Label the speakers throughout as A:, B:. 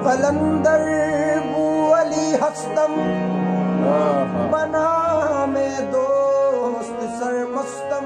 A: कलंदर बू अली हस्तम बना में दोस्त सरमस्तम।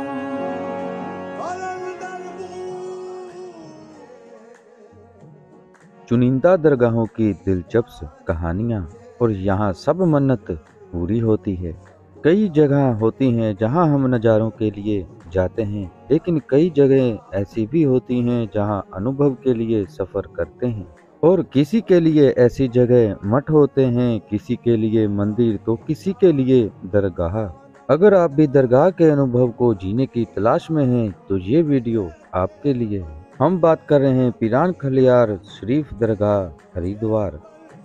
B: चुनिंदा दरगाहों की दिलचस्प कहानियाँ और यहाँ सब मन्नत पूरी होती है। कई जगह होती हैं जहाँ हम नज़ारों के लिए जाते हैं, लेकिन कई जगह ऐसी भी होती हैं जहाँ अनुभव के लिए सफ़र करते हैं। और किसी के लिए ऐसी जगह मठ होते हैं, किसी के लिए मंदिर, तो किसी के लिए दरगाह। अगर आप भी दरगाह के अनुभव को जीने की तलाश में हैं तो ये वीडियो आपके लिए है। हम बात कर रहे हैं पीरान खलियार शरीफ दरगाह हरिद्वार।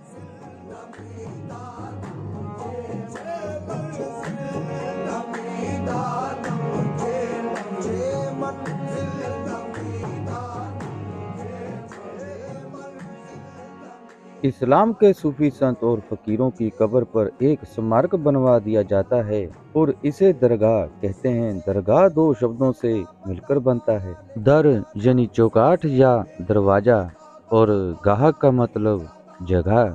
B: इस्लाम के सूफी संत और फकीरों की कब्र पर एक स्मारक बनवा दिया जाता है और इसे दरगाह कहते हैं। दरगाह दो शब्दों से मिलकर बनता है। दर यानी चौकाठ या दरवाजा और गाह का मतलब जगह।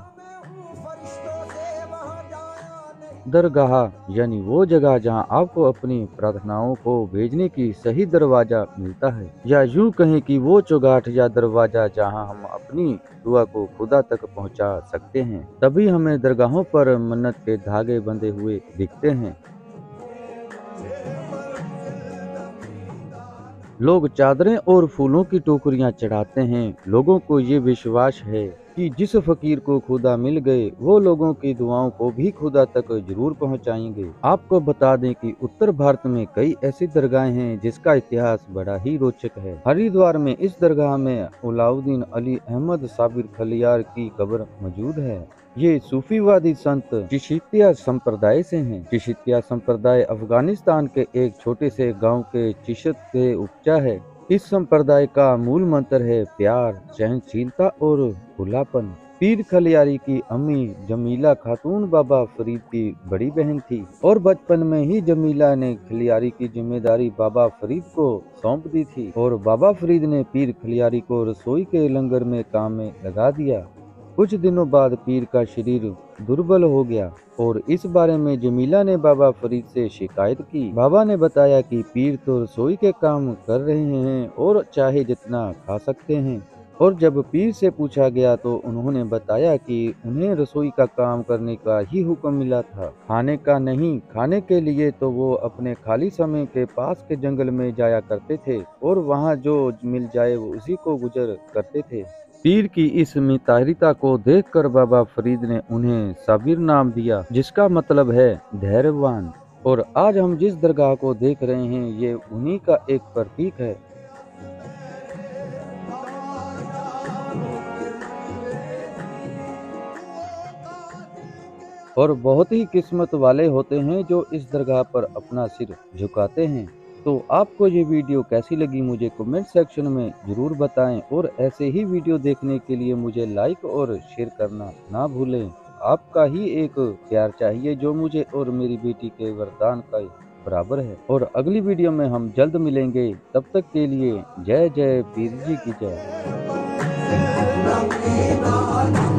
B: दरगाह यानी वो जगह जहां आपको अपनी प्रार्थनाओं को भेजने की सही दरवाजा मिलता है, या यूं कहें कि वो चौगाठ या दरवाजा जहां हम अपनी दुआ को खुदा तक पहुंचा सकते हैं। तभी हमें दरगाहों पर मन्नत के धागे बंधे हुए दिखते हैं। लोग चादरें और फूलों की टोकरियां चढ़ाते हैं। लोगों को ये विश्वास है कि जिस फकीर को खुदा मिल गए वो लोगों की दुआओं को भी खुदा तक जरूर पहुंचाएंगे। आपको बता दें कि उत्तर भारत में कई ऐसी दरगाहें हैं जिसका इतिहास बड़ा ही रोचक है। हरिद्वार में इस दरगाह में अलाउद्दीन अली अहमद साबिर खलियार की कब्र मौजूद है। ये सूफीवादी संत चिश्तिया संप्रदाय से हैं। चिश्तिया संप्रदाय अफगानिस्तान के एक छोटे से गांव के चिश्त के उपजा है। इस संप्रदाय का मूल मंत्र है प्यार, सहनशीलता और खुलापन। पीर खलियारी की अम्मी जमीला खातून बाबा फरीद की बड़ी बहन थी और बचपन में ही जमीला ने खलियारी की जिम्मेदारी बाबा फरीद को सौंप दी थी और बाबा फरीद ने पीर खलियारी को रसोई के लंगर में काम में लगा दिया। कुछ दिनों बाद पीर का शरीर दुर्बल हो गया और इस बारे में जमीला ने बाबा फरीद से शिकायत की। बाबा ने बताया कि पीर तो रसोई के काम कर रहे हैं और चाहे जितना खा सकते हैं। और जब पीर से पूछा गया तो उन्होंने बताया कि उन्हें रसोई का काम करने का ही हुक्म मिला था, खाने का नहीं। खाने के लिए तो वो अपने खाली समय के पास के जंगल में जाया करते थे और वहाँ जो मिल जाए वो उसी को गुजर करते थे। पीर की इस मितारिता को देखकर बाबा फरीद ने उन्हें साबिर नाम दिया, जिसका मतलब है धैर्यवान। और आज हम जिस दरगाह को देख रहे हैं ये उन्हीं का एक प्रतीक है। और बहुत ही किस्मत वाले होते हैं जो इस दरगाह पर अपना सिर झुकाते हैं। तो आपको ये वीडियो कैसी लगी मुझे कमेंट सेक्शन में जरूर बताएं और ऐसे ही वीडियो देखने के लिए मुझे लाइक और शेयर करना ना भूलें। आपका ही एक प्यार चाहिए जो मुझे और मेरी बेटी के वरदान का बराबर है। और अगली वीडियो में हम जल्द मिलेंगे। तब तक के लिए जय जय पीर जी की जय।